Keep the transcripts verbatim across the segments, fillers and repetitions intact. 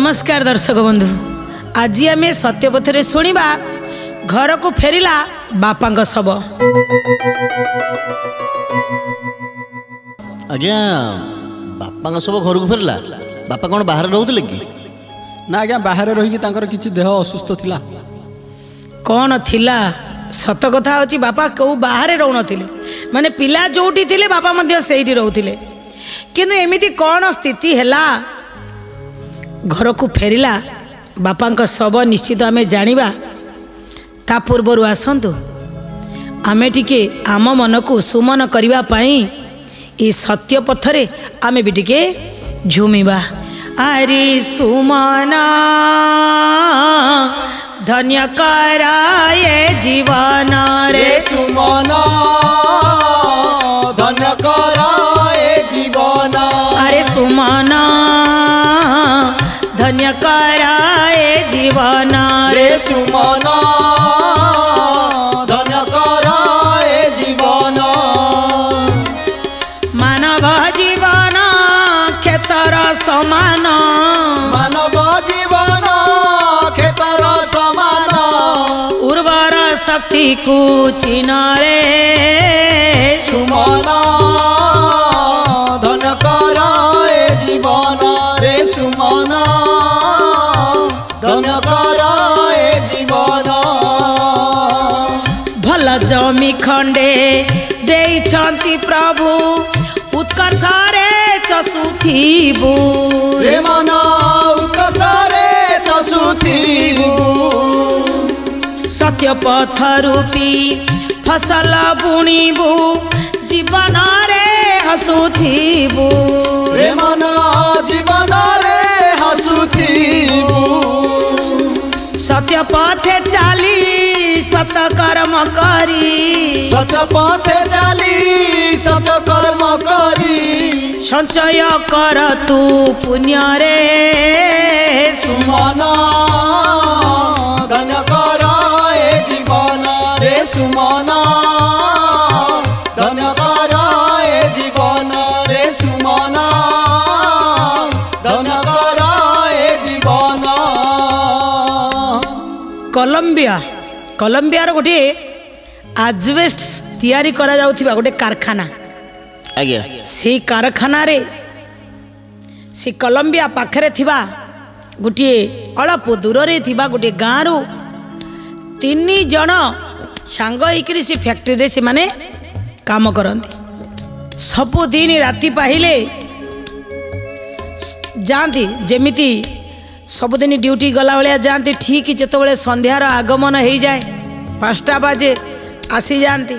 नमस्कार दर्शक बंधु, आज आम सत्यपथरे शुणा घर को फेरिला बापा शव। आज्ञा बापा शव घर को फेरला। बापा कौन बाहर रोते कि ना? आज्ञा बाहर रही किसी देह असुस्थ थिला। कौन थिला? सत कथा अच्छी बापा कौ बाहर रोन माने पिला जोटी थिले बापा मध्य सेठी रोते, किंतु एमिति कौन स्थिति हैला घर को फेरिला बापा शव निश्चित आम जानिबा। ता पूर्वर आसतु आमे टिके आम मन को सुमन करबा पई ई सत्य पथरे आमे भी टिके झुमिबा। अरे सुमन धन्य कराए जीवन रे सुमन धन्य कराए जीवन। अरे सुमन धन्य कराए जीवन रे सुमन धन्य कराए जीवन। मानव जीवन क्षेत्र समान, मानव जीवन क्षेत्र समान। उर्वर शक्ति को चिन्ह रे सुमन धन्य कराए जीवन रे सुमन धन्य कराए जीवन। भल जमी खंडे देइछंती प्रभु उत्कर्ष रे चसुथिबु रे मन उत्कर्ष रे चसुथिबु। सत्य पथ रूपी फसल बुणीबु जीवन रे हसुथिबु रे मन जीवन रे हसुथिबु। सत्य पथे चाली सत कर्म करी, सत पथे चाली सत कर्म करी। संचय कर तू पुण्य रे सुमन धन्य कराए जीवन रे सुमन धन्य कराए जीवन रे सुमन धन्य कराए जीवन। कोलंबिया कोलंबिया रो गोटे आजबेस्ट तैयारी करा जाउथिबा गोटे कारखाना। आज्ञा से कारखाना रे से कोलंबिया पाखरे थिबा गोटे अल्प दूर रे थिबा गोटे गाँव रु तीन जन सांग होइकरी से फैक्ट्री रे से माने काम करती। सबुदिन राति पाहिले जाती जेमिति सबुदिन ड्यूटी गला भाया जाती। ठीक जिते संध्यार आगमन हो जाए पाँचटा बाजे आसी जाती।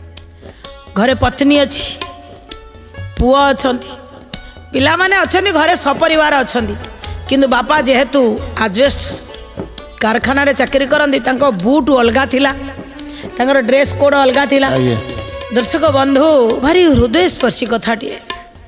घरे पत्नी अच्छी पुआ अच्छी पिला माने अच्छी घरे सपरिवार अच्छा, किंतु बापा जेहेतु आजबेस्ट कारखाना रे चाकरी करती बूट अलगा थिला, तांकर ड्रेस कोड अलगा थिला। दर्शक बंधु भारी हृदय स्पर्शी कथाटे।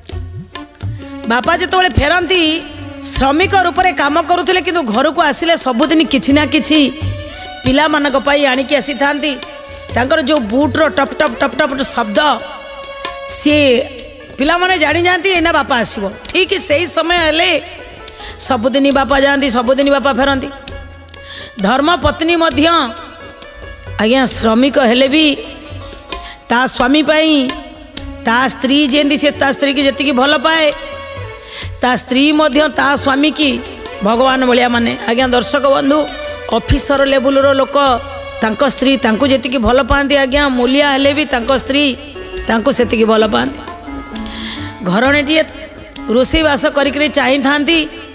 बापा जिते फेरती श्रमिक रूप में काम करुले, किंतु घर को आसिले सबुदिन किछि ना किछि पिला मानक पई आनिकी आसी थांती। तांकर जो बूट्र टप टप टप टप शब्द सी पिला माने जानी जाती एना बापा आसीबो। ठीक सही समय हेले सबुदिन बापा जाती, सबुदिन बापा फेरती। धर्म पत्नी मध्य आज्ञा श्रमिक हेले भी ता स्वामी पाई ता स्त्री जेंदी से ता स्त्री की जति भल पाए ता स्त्री मध्य ता स्वामी की भगवान भलिया माने। आज्ञा दर्शक बंधु ऑफिसर लेवल रो लोक तांको स्त्री तांको जति भल पाती। आज्ञा मूलिया हेले भी तांको स्त्री तांको सेति भल पाती। घरणे टीए रोषेईवास करी चाही थांती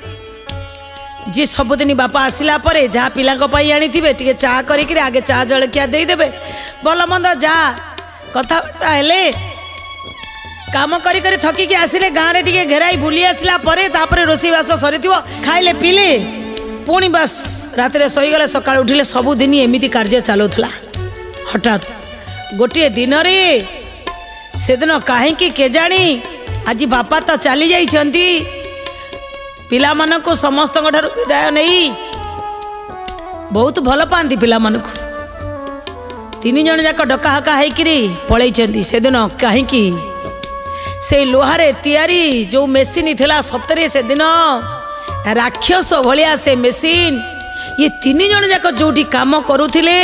जी सबुदिन बापा आसिला परे जहाँ पिला आनी थे टे चा करी आगे चा जलखिया देदेवे भल मंद जा कथबार्ता हेले काम करी करी थकिकी आसिले गाँव में टे घेराई बुली आसला तापर रोषेईवास सरी खाइले पीले पुणी बस रात शोगले सका उठिले सबुदिन एमती कार्य चलूला। हठात गोटे दिन रे से दिन कहीं केजाणी आज बापा तो चली जाइछंती पिला मन को समस्त विदाय नहीं बहुत भल पाती। पिला मन को तीन जन जाक डकाहका होकरी पलैछंती। से दिन कहीं से लोहारे तैयारी जो मेसीन थिला सतरे से दिन राक्षस भलिया से मेसीन ये तीन जन जाक जो काम करुथिले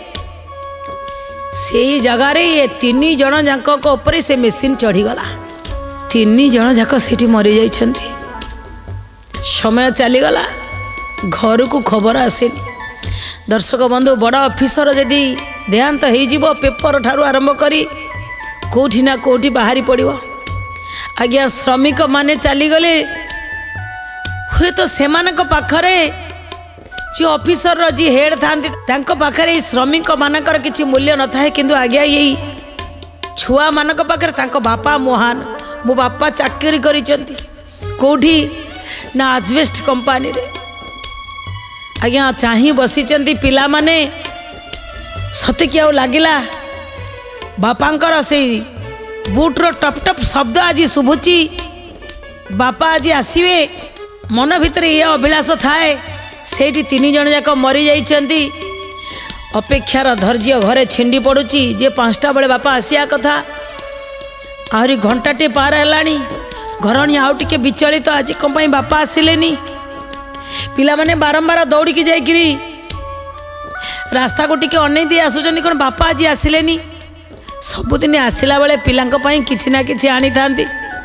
से जगार ये तीन जन जाक ऊपर से मेसीन चढ़ीगला तीन जन जाक से मरी जाइछन्ति। समय चलीगला घर को खबर आसेनी। दर्शक बंधु बड़ ऑफिसर जदि देहांत हो पेपर ठारू आरंभ करी कोठी ना कोठी बाहरी पड़ो। आज्ञा श्रमिक माने चलीगले हुए तो सेमानक पाखरे जी ऑफिसर जी हेड था पाखरे श्रमिक मानकर किसी मूल्य न था किंतु आज्ञा यही छुआ मानक पाखरे तांको बापा महान मो बापा चाकरी करिसेंती कोठी ना आजबेस्ट कंपनी रे। आज्ञा चाही बसीचंती पिला माने सते कि आउ लागिला बापांकर से बुट्र टप टप शब्द आज शुभुची बापा आज आसवे मन भितर ये अभिलाष थाए सेठी तीन जन जाक मरी जाइछन्ती। अपेक्षार धैर्य घरे छिंडी पड़ुची जे पांचटा बेले बापा आसिया कथा आहरी घंटाटे पार हेलानी घरणी आउ टिके विचलित तो आज कम बापा आसिलेनी। पिला माने बारंबार दौड़िकी जाइकिरी रास्ता को टिके अनै दी आसुचंती कोन बापा आज आसिलेनी। सबुदिन आसिला बेले पिलांक पई किछि ना किछि आनी थांती।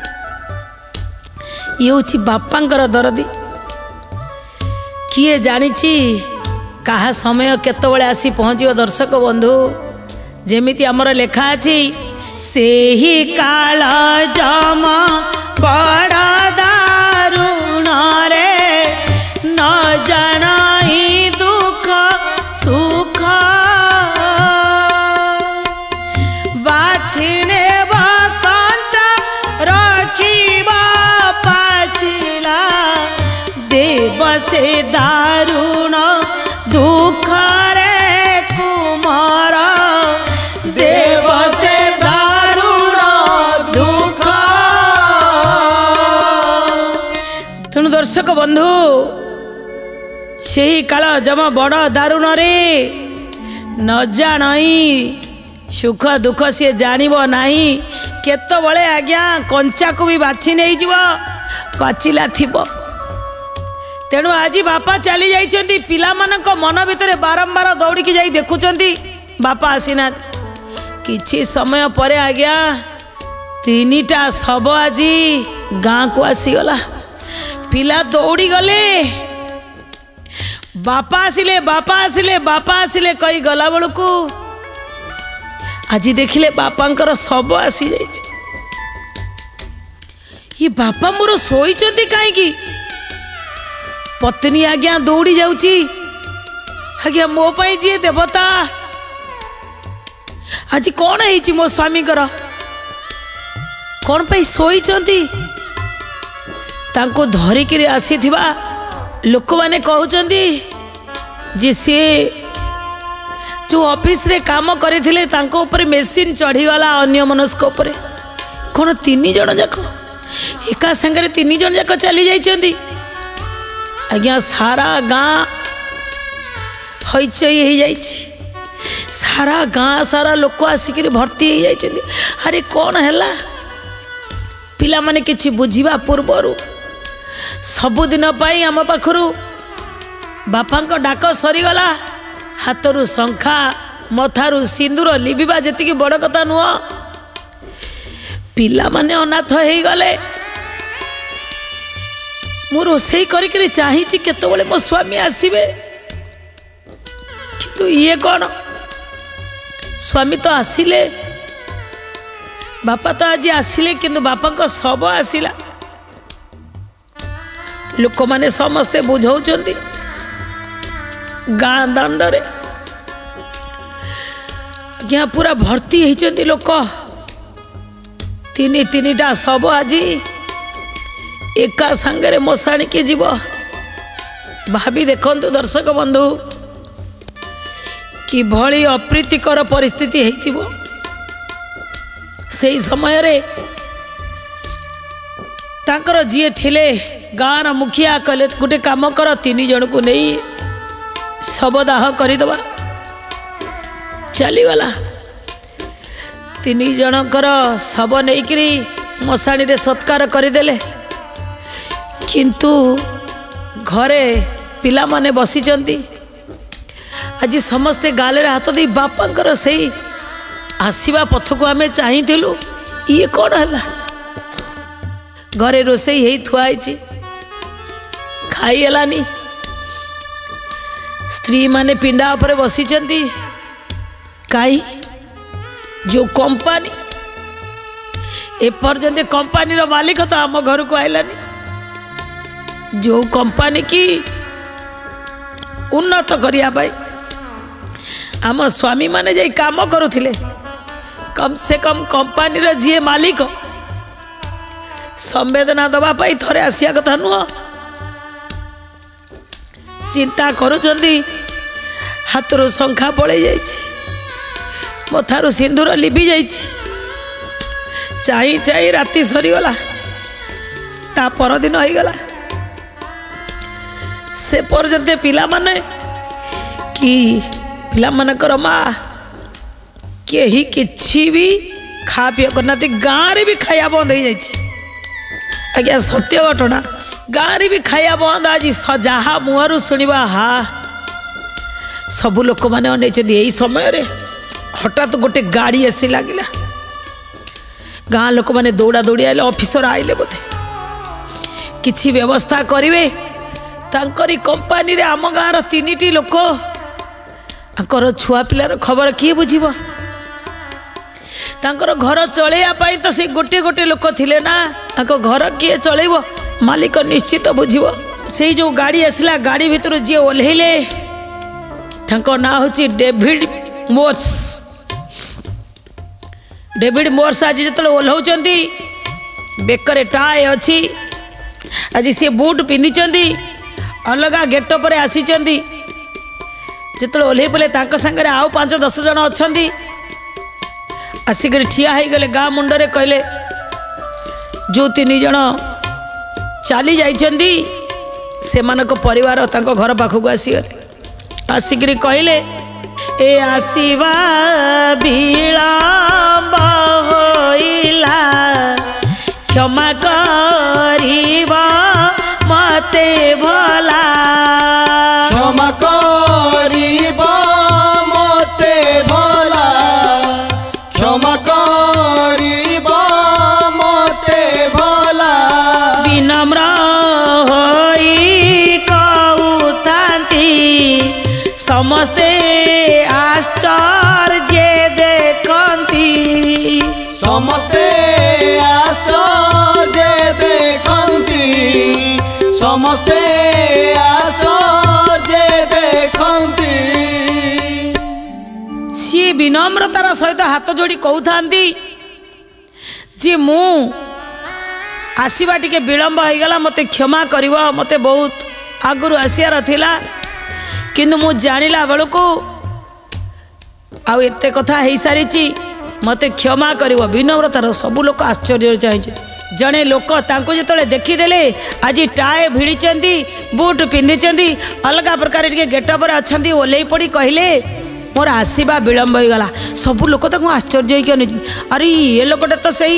ये हूँ बापांकर दरदी किए जानिछि कहा समय केतबेले आसी पहुँचो। दर्शक बंधु जेमिति आमर लेखा अछि से ही काल जमा बड़ा दारुण रे न जानाई दुख सुख बाछिने कंचा रखिबा पाचिला देव से दारुण दुख रे कुमार देव से दारुण दुख। तेणु दर्शक बंधु से काल जमा बड़ दारुण रे न जानई सुख दुख सी जानिब नाही केतबेले आज्ञा कंचा को भी बाछि नहीं जीव पाचिला थिबो। तेणु आज बापा चली जाइछन्ती पिला मानक मन भितर बारंबार दौड़िकी जाई देखुचन्ती बापा आसीना। किछि समय परे आज्ञा तीनिटा शव आज गाँ को आसीगला। पिला दौड़ी गले बापा आसिले बापा आसिले बापा आसिले कही गला बेलू आज देखिले बापांकर शव आसी जाइछि। ये बापा मोर शोइचन्ती काईकी पत्नी आज्ञा दौड़ी जाउची आज्ञा मो पाई जी देवता आज कौन है मो स्वामी कर कौन पाई शोइचन्ती तांको धरिकी आसीथिबा लोक माने कहउचन्ती जे से जो ऑफिस रे काम करथिले तांको ऊपर मेसीन चढ़ीगला अन्य मनस्क ऊपर कौन तीन जन जाक एका संगे तीन जन जाक चली जाइछन्ती। आज्ञा सारा गाँ हईचई हो जाइछि सारा गाँ सारा लोक आसिक भर्ती हो जाइछन्ती। अरे कौन हैला पिला माने किछि बुझिबा पूर्वरु सबुदिन पाई आम पाखरु बापांको डाक सरीगला हाथरू शंखा मथारू सिंदूर लिबिबा जेतिकी बड़ कथा नुह पिला माने अनाथ हो गले। मु रोसई करी चाहिए केतबेले मो स्वामी आसीबे किंतु ये कौन स्वामी तो आसिले बापा तो आज आसिले किंतु बापा को शव आसिला। लोक माने समस्ते बुझाउचंती गाँ दांडरे आज्ञा पूरा भर्ती होइचंती लोक तीन तीनटा शव आज एका संगे मशाणी के जीव। भाभी देखंतु दर्शक बंधु कि भली अप्रीतिकर परिस्थिति हेतिबो। सेई समय रे तांकर जिए थिले गाँर मुखिया कहले गोटे काम कर तीन जन को नहीं शवदाह करदबा चलीगला। तीन जनकर शव नहीं मशाणी रे सत्कार करदेले किंतु घरे पिला माने बसिचंती आज समस्ते गाले हाथ दे बापांकर से आसवा पथ को आम चाहूँ ये कौन है घरे रोसई ही थुआई खाईगलानी स्त्री माने पिंडा उपरे बसिचंती काई जो कंपनी एपर्यंत कंपनी रो मालिक तो आम घर को आइलानी जो कंपनी की उन्नत करिया भाई आम स्वामी माने जाई काम करुथिले कम से कम कंपनी रो जी मालिक संवेदना दबा पाई थरे आसिया कथा नुह चिंता करुचंदी हाथरू शंखा पड़े जाइछि मथारू सिंदूर लिपि जाइछि चाई चाई राति सरीगला ता परदिन होइगला से पर्यंत पिला माने कि पिला मानकर माँ केही किछि भी खा पी करना गाँव रे भी खाया बंद हो जाइछि आज्ञा सत्य घटना गाँव रे भी खाया बंद आज जहा मुहरु शुणा हा सबु लोक मैंने अनेचंदी यही समय रे हठात गोटे गाड़ी आसी लगिला गाँ लोक मैंने दौड़ा दौड़ी आइले ऑफिसर आइले बोधे किछि व्यवस्था करिवे तांकरी कंपनी रे आम गाँव तीन टी लोक आंकर छुआ पिलार खबर किए बुझिबो तांकर घर चलैया पाई तो से गोटे गोटे लोक थिले ना आंको घर किए चलैबो मालिक निश्चित बुझिबो से जो गाड़ी आसला गाड़ी भितर जी ओल्हेले तांको ना होची डेविड मोर्स डेविड मोर्स आज जो ओल्हौचंदी बेकरे टाए अच्छी आज सी बुट पिंधिचंदी अलग गेट पर आसीचंदी जिते ओल्हे पड़े तांको संगे आउ पांच दस जन अच्छी आसिक ठिया हो गले गाँ मुंडरे कहले जो तीन जन चली जाइछंदी से मानक परिवार तांको घर पाखक आसीगले आसिक कहले ए आसीवा विलंब होइला क्षमा करिबा मते भला क्षमा करिबा मते भला क्षमा करिबा मते भला विनम्र होई कहूतांती समस्ते आश्चर्य देखंती समस्ते आश्चर्य देखंती समस्ते आश्चर्य देखंती सी विनम्रतार सहित हाथ जोड़ी कहूथांती जे मु आसीबा टिके विलंब हो गला मते क्षमा करिवो मते बहुत आगुरु आसियार थिला किंतु मु जानिला बेलको आउ एते कथा हो सारी मते क्षमा करिवो विनम्रतार सब लोक आश्चर्य चाहिए जड़े लोक तांको जेतले देखीदेले आज टाए भिड़ीचंदी बूट पिंधिचंदी अलग प्रकार टिके गेट पर अछंदी ओल्हे पड़ी कहले मोर आसीबा विलंब हो गला सब लोक ताको आश्चर्य होई अरे ये लोकटा तो सही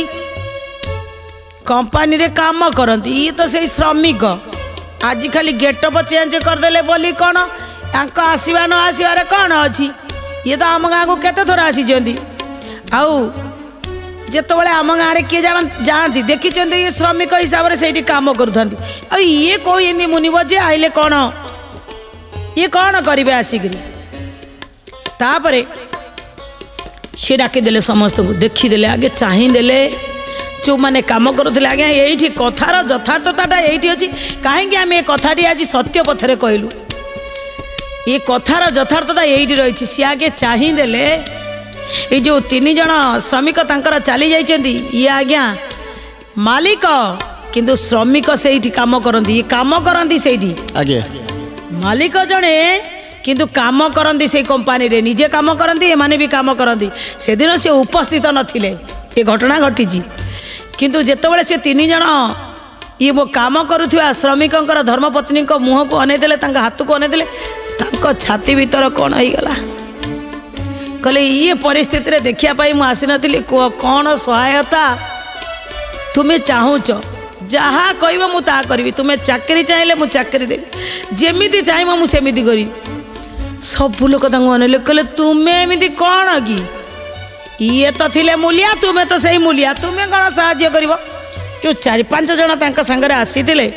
कंपनी रे काम करती ये तो सही श्रमिक आज खाली गेटअप चेंज करदेले बोली कौन यांक आसवा न आसबार कौन अच्छी ये तो आम गाँव को केते थर आसी आउ जितेबाला आम गाँव में किए जान जाती देखी ये श्रमिक हिसाब से सही काम कर ये कौन मुनिब जे आइले कौन ये कौन करेंगे आसिक तापर सी डाकिदेले समस्त को देखीदेले आगे चाहिदेले जो मैंने कम करुले आज्ञा ये कथार यथार्थता ये अच्छी कहीं आम ये कथाटी आज सत्य पथरे कहलु ये कथार यथार्थता ये रही सी आगे चाहिदेले ये जो तीन जन श्रमिक तांकर चली जाइछंती ये आज्ञा मालिक किंतु श्रमिक से काम करती ये काम करती से आगे मालिक जड़े किंतु काम करती से कंपनी रे निजे काम करती एमाने भी काम करती से दिन से उपस्थित नथिले ये घटना घटी किंतु जेतेबेले से तीन जन ये मो काम करुवा श्रमिकंकर धर्मपत्नी मुह को अनेदेले हाथ को अनेदेले छाती भीतर कौन हो गला कहले ये परिस्थिति रे देखिया पाई मु आसी नथिली कौन सहायता तुम्हें चाहूच जहाँ कहब मु ता करी तुम्हें चाकरी चाहिए मु चाकरी देवी जेमिति चाहब मु सेमिति करी सब लोक अनेले कहले तुम्हें एमती कौन कि ये तो थिले मूलिया तुम्हें तो सही मूलिया तुम्हें कौन साहाଯ୍य कर जो चार पांच जन तांका संगरे आसीथिले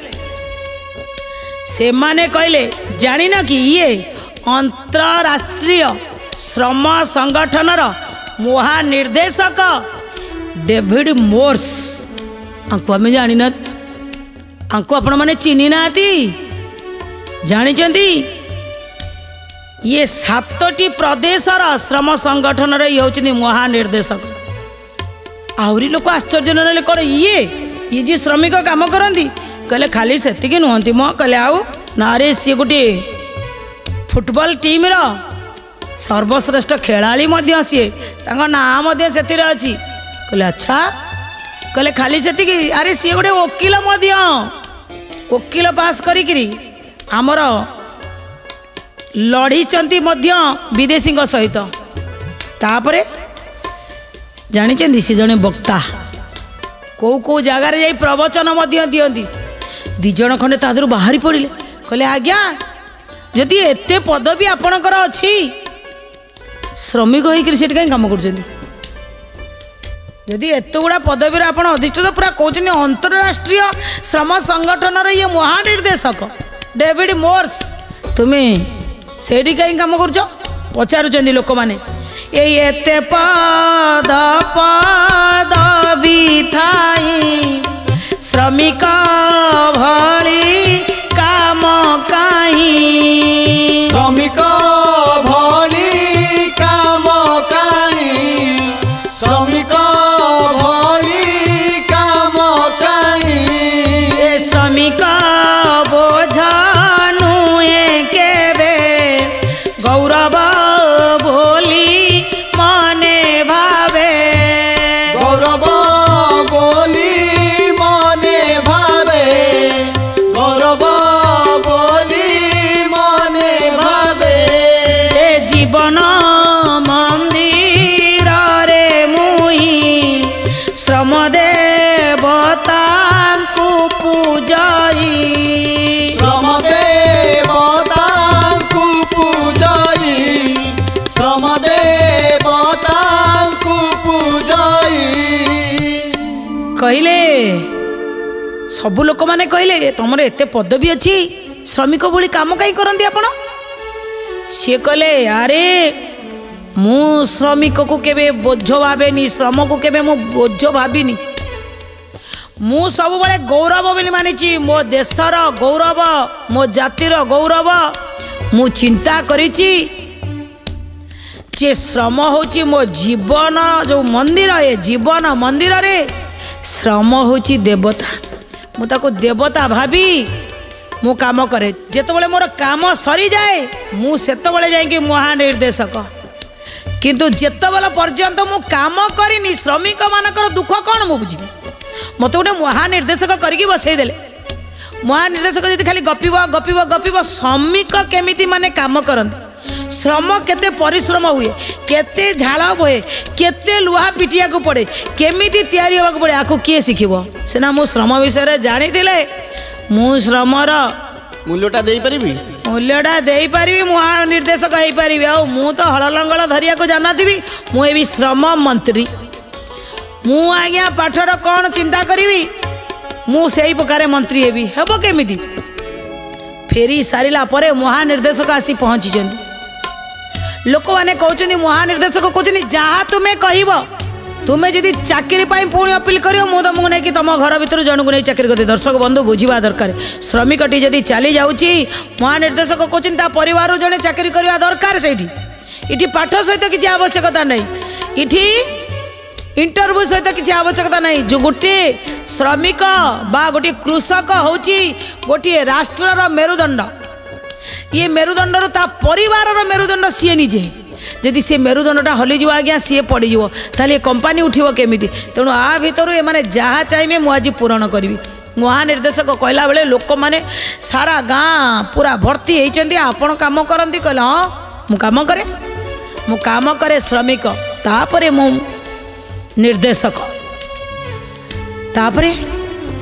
से माने कहले जानी न कि ये अंतरराष्ट्रीय श्रम संगठनर महानिर्देशक डेविड मोर्स आंको आम जानी ना आंको आपण मैंने चिन्ह ना जानी ये सातटी प्रदेशर श्रम संगठन ये होती महानिर्देशक आहरी लोक आश्चर्य ना कौन ये ये जी श्रमिक काम करती कहले खाली सेतिक नुहति मो कहले आउ ना रे सी गोटे फुटबॉल टीम रो सर्वश्रेष्ठ खेलाड़ी मध्य सी नाम से अच्छी कहले अच्छा कहले खाली सेतिक अरे सी गोटे वकील मध्य वकील पास करी आमर लड़ीचंती मध्य विदेशी सहित तापरे जानी सी जने वक्ता कौ कौ जगार जा प्रवचन दियंती दिजन खंडे तादर बाहरी पड़े कहले आज्ञा जदि एते पदवी आपणकर अच्छी श्रमिक होकर से कहीं कम कर जदि एत गुड़ा पदवी आप अधिष्ठित पूरा कहते अंतरराष्ट्रीय श्रम संगठन ये महानिर्देशक डेविड मोर्स तुम्हें से कहीं कम कर पचारुंच लोक मैंने ये पद पदवी थाई श्रमिक भली काम कहीं श्रमिक भली काम कहीं श्रमिक भली काम कहीं ए श्रमिक बोझ नुहे केबे गौरव बोली मने भावे गौरव बोली मने भावे गौरव बोली मने भावे ए जीवन मंदिर रे मुई श्रम देवता को पूजाई श्रम देवता को पूजाई श्रम देवता को पूजाई कहले सबु लोक माने कहले तुमर एते पदवी अच्छी श्रमिक भली काम कहीं करती आपण सी कहले अरे मु श्रमिक को केबे बोझ भावेनी श्रम को केबे मु बोझ भाविनी मु सब बड़े गौरव बोली मानिची मो देशर गौरव मो जातिर गौरव मु चिंता करिची जे श्रम होची मो जीवन जो मंदिर है जीवन मंदिर रे श्रम होची देवता मु ताको देवता भाभी मु काम करे जेतबेले मोर काम सरी जाए मु सेतबेले जाई महानिर्देशक किंतु जेतबेले पर्यंत मु काम करिनी श्रमिक मानकर दुख कौन मु बुझी मत गोटे महानिर्देशक करके बसई देले महानिर्देशक यदि खाली गपिब गपिब गपिब श्रमिक केमिति माने काम करते श्रम केते परिश्रम हुए केते झाड़ बोए केते लुहा पिटिया को पड़े केमिति तैयारी होगा पड़े आपको किए शिखब सीना मु श्रम विषय जानी मु श्रमर मूल्यटा दे पारि मूल्यटा दे पारि महानिर्देशक हो पारि मु तो हल लंगल धरिया को जाना थी मुझे श्रम मंत्री मु आज्ञा पाठर कौन चिंता करी मु से प्रकार मंत्री हेबी हेब केमिति फेरी सारिला परे महानिर्देशक आसी पहुँची लोक मैंने कहते महानिर्देशक कहते जहाँ तुम्हें कहब तुम्हें जदि चाकरी पुणी अपील कर तुमको नहीं कि तुम घर भर जन को नहीं चाकरी करते दर्शक बंधु बुझा दरकार श्रमिकटी जदि चली जाऊँगी महानिर्देशक कहते परिवार जड़े चाकरी करवा दरकार से इटी पाठ सहित किसी आवश्यकता नहीं इटी इंटरव्यू सहित किसी आवश्यकता नहीं जो गोटे श्रमिक बा गोटे कृषक होची गोटे राष्ट्रर मेरुदंड ये मेरुदंड ता परिवार मेरुदंड सी निजे जदि सी मेरुदंडा हलीज आज्ञा सी पड़ज ताले कंपानी उठिब केमिति तेणु आ भितर ये जहाँ चाहिए मुझे पूरण करी महानिर्देशक कहला बेले लोक मैंने सारा गाँ पूरा भर्ती होती आपण काम करती कहले हाँ मु काम करे मु काम करे श्रमिक तापरे मु निर्देशक तापरे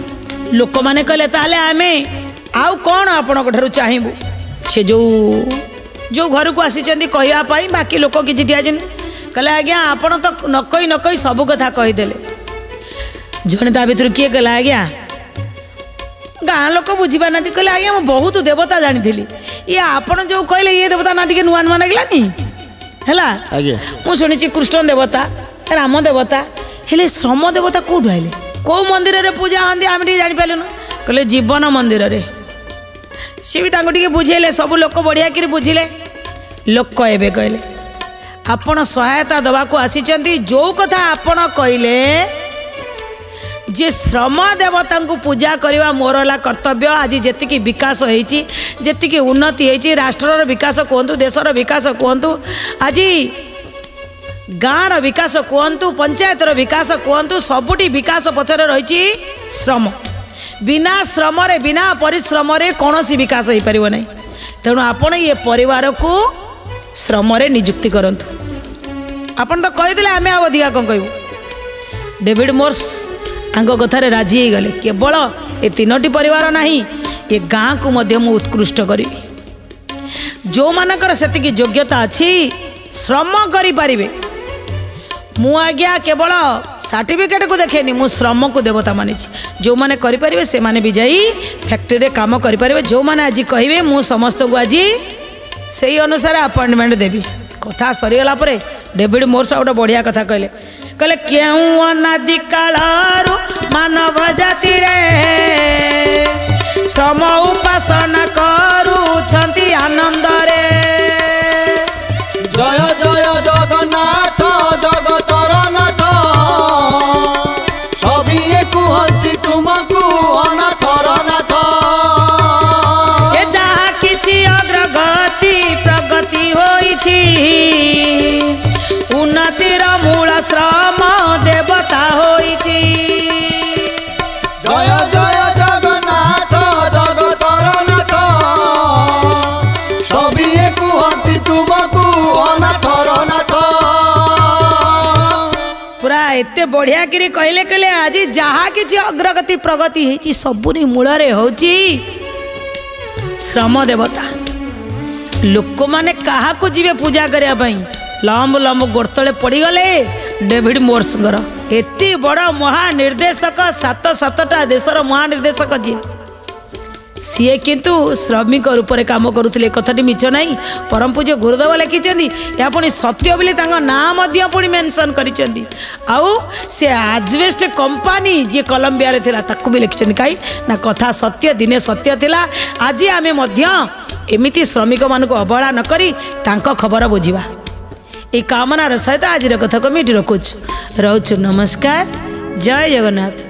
लोक मैंने कहले ताले आमे आउ कौन आपण ठार चाहबू से जो जो घर को आसी कहवाई बाकी लोक किसी ठिया कहले आज्ञा आपण तो नकई नकई सब कथा कहीदेले जड़े ता भर किए कहला आज्ञा गाँ लोक बुझी पार ना कहले आज्ञा मैं बहुत देवता जानी ये आपण जो कहले ये देवता ना टे नुआ नुआ लगलानी है मु शुणी कृष्ण देवता राम देवता हेले श्रम देवता कौटू आइले कौ मंदिर रे पूजा हाँ आम टे जापारूँ कहले जीवन मंदिर रे सी भी टे बुझेले सब लोक बढ़िया कि बुझिले लोक एवं कहले आपण सहायता दवा को आसी जो कथा आपण कहले जे श्रम देवता को पूजा करवा मोर है कर्तव्य। आज जी विकास होती जी उन्नति होती राष्ट्र विकास कहतु देशर विकास कहतु आज गाँव विकास कहतु पंचायतर विकास कहतु सबुठी विकास पचर रही श्रम बिना श्रम रे बिना परिश्रम रे कौन सी विकास हो पार ना तेणु आपण ये परिवार को श्रम रे नियुक्ति करंतु आपण तो कहीदेले आम अधिका कौन कहू डेविड मोर्स आंग कथार राजी हो गले केवल ये तीनोटी परिवार नहीं ये गाँ को मध्य मु उत्कृष्ट करी जो मानकर सेतिकी योग्यता अच्छी श्रम करि पारिबे मु आज्ञा केवल सर्टिफिकेट को देखेनी मु श्रम को देवता मानी जो मैंने करें से माने भी जाई फैक्ट्री रे काम करें जो मैंने आज कहे मु समस्त को आज से अनुसार अपॉइंटमेंट देवी कथा सरीगला डेविड मोर्स गोटे बढ़िया कथा कहले कहले क्यों अनादि कालरू मानव जाति रे श्रम उपासना करूछंती आनंद रे जय जय जगन्नाथ जगतर नाथ सभी कहती तुमको अनाथर नाथ ए जहाँ किछि अग्रगति प्रगति होइछि उन्नतिर मूल श्रम देवता होइछि जय जय जगन्नाथ जगतर नाथ सभी कहती तुमको अनाथर नाथ पूरा एते बढ़िया कि कहले कहले आज जहाँ किछि अग्रगति प्रगति होइछि सबुरी मूल रे होछि श्रम देवता लोक माने कहा को जीवे पूजा करिया पई लंब लंब गोड़तले पड़गले डेविड मोर्स एति बड़ महानिर्देशक सात सातटा देशर महानिर्देशक जी सी किंतु श्रमिक रूप से कम करुले कथाटी मिछ ना परम पूज्य गुरुदेव लिखिं या पुणी सत्य बोली नाम पुणी मेंशन करिसेंती आउ से आजबेस्ट कंपनी जी कोलंबिया रे थिला ताकू भी लिखिं कहीं ना कथा सत्य दिने सत्य थिला आज आमे मध्य एमिति श्रमिक मानक अवहेला न करी तांको खबर बुझिबा ये कामनार सहित आज कथा को मिटी रखुच रोचु नमस्कार जय जगन्नाथ।